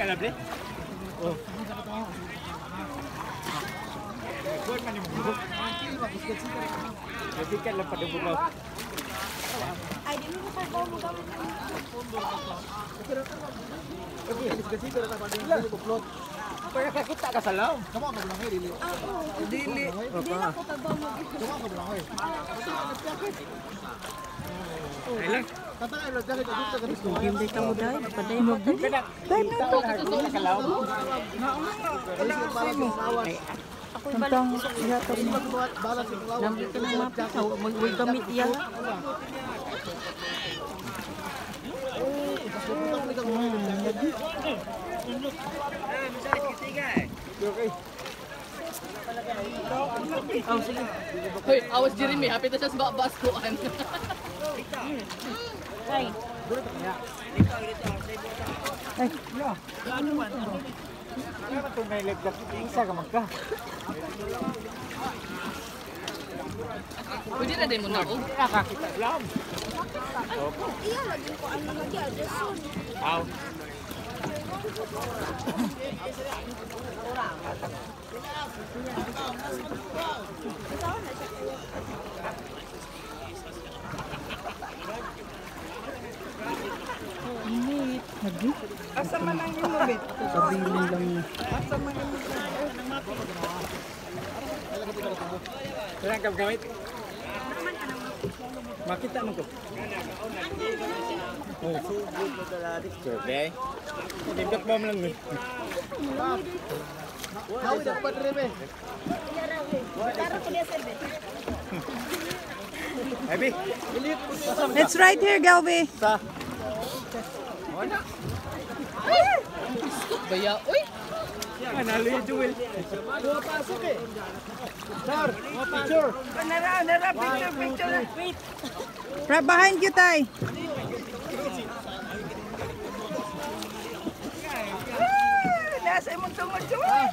ka na, bre? Oh. Kuan man yung bubuk. Jadi kan lang pada bubaw. Ay, di mo sa mo gamit. Okay, kasi pero ta pag upload. Kaya kakita ka sa law. Kamu mo lang dili. Dili. Dili na ko tagbaw mo. Kamu mo lang eh. Ayun. Kata ay lang jacket dito ka dito. Hindi ka mo dai, paday mo. Dai mo to sa law. Ako ibalik siya to. Balas yung lawa. Nambi ka na mapitaw, mo gamit iya. Oh, sige. Hoy, awas Jeremy, hapit na siya sa baskuan. Ay. Ay, no. Ano man? Ano ba itong may laptop? Isa ka magka. Pwede na din mo na ako. Nakakita lang. Iya lagi ko ang lagi address yun. Aw. Asa man ang imubit? Sabihin lang. Asa man ang Kailan ka gamit? Makita mo ko. Oh, sugod na talaga. Survey. Dibdok ba mo lang eh? Hawi dapat rebe. Tara ko dia serve. Happy? It's right here, Galby. Sa. Wala. Baya, uy! Nalo yung Jewel. Dua pasok eh. Sir, picture. Nara, picture. Wait. Right behind you, Tay. Nasa imong tungod, Joel.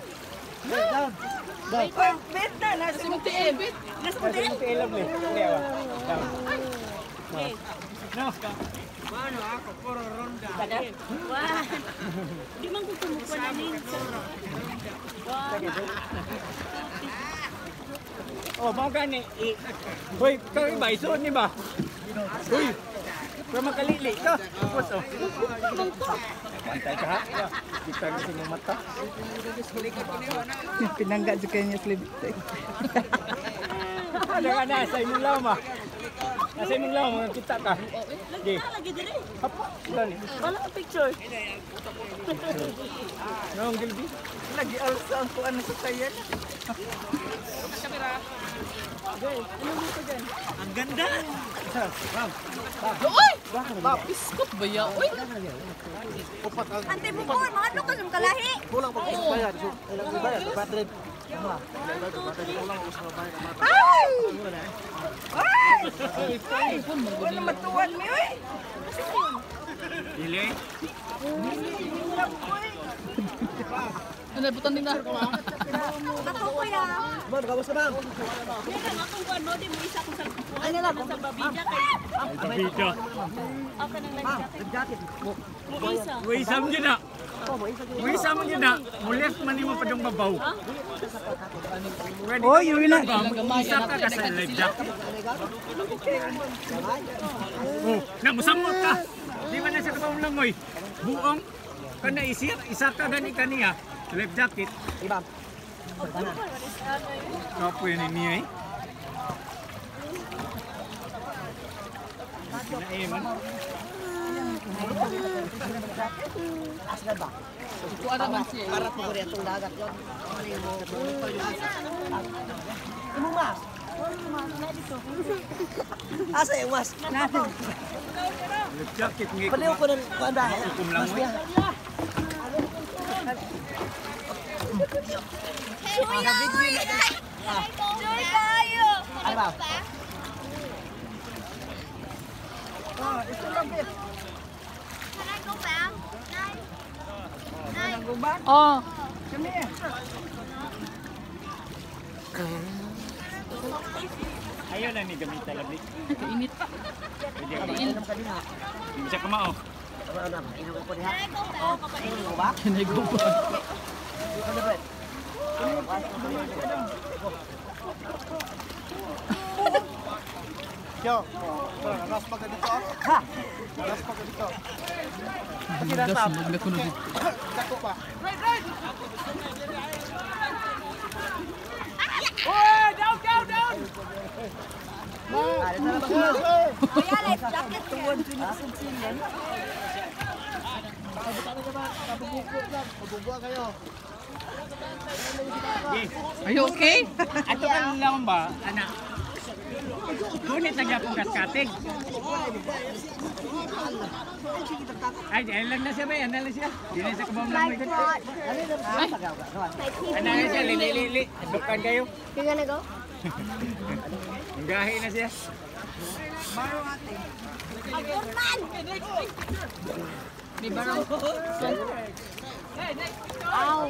Wait na, nasa Kasi imong magti-ebit. Nasa imong Kasi yung ilam eh. Hindi ba? No. Wah. Di man ko tumukuan na ning. Oh, mau gani. Hoy, kau iba iso ni ba? Hoy. Kau makalili ka. Tapos oh. Pantay ka ha. Kita kasi ng mata. Pinangga juga niya slip. Ada ka na sa imong lama. Nasa imong lama kita ka. Di. Lagi diri. Apa? Gani. Wala ka picture. Nong gilbi. Lagi alsa ang kuan sa tayan. Ang ganda. Uy! Biskot baya, uy! Upat ang Ante mo ko, mga ano ka sa kalahi. kulang pa ko bayad. So, ilang bayad? 400. Ay! Ay! Wala matuwan mi, oy. Dili. Ano, butan din na. Ako kuya. Man, gawas na bang? Yan ang akong kuan no, di mo isa ko sa kuan. Ano na sa babida kay. Video. Ako nang life jacket. Mo isa. Wisam yun na. Wisam yun na. Mulit man mo pa dong babaw. Pwede Oh, you're not. isa ka kasi live jacket. Oh, namusamot ka. Di ba na siya kapamlangoy? Buong. Kana isir, isa ka gani kaniya. Live jacket. Ibam. Kapo yun niya eh. Naiman. Asgad ba? Kuha naman siya. Para po ko itong dagat yun. Imong mas. Asa yung mas? Live jacket ngi. Paliw ko ng kuanda. Hukum lang mo. Joy kayo. Ano ba? Ito lang bit. Can I go back? Nine. Gubat. Oh, Kami. Ayaw na ni gamit talabi. init pa. Pwede ka ba? Hindi siya kamao. Ano na, inuwi ko diha. Oo, kapain. Ano ba? Kinigo pa. Ano ba? Yo, ras pa dito. Ha! Ras pa dito. Das, maglakuno dito. Dako pa. Ah, dito na ba? Kuya, life jacket. Tungod. Are you okay? Ato ka lang ba, anak? Gunit na gyapon kaskating. Ay, ayun lang na siya ba? Ano lang siya? Di na siya kabam lang mo ito. Ano na siya? Lili-lili. Dukan kayo. You gonna go? Ang gahi na siya. May barang. Ow.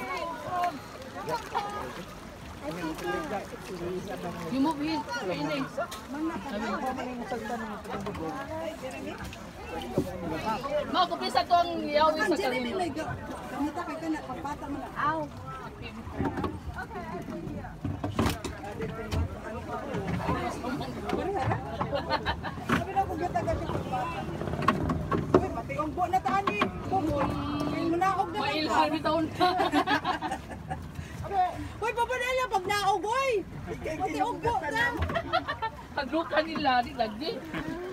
You move in. Hindi. Mau ko pisa to ang yawi sa kanino. Ow. Mailhan bitaon ka. Uy, papadala pag naog, uy! Pati ugbo na! Paglukan nila, di lagi.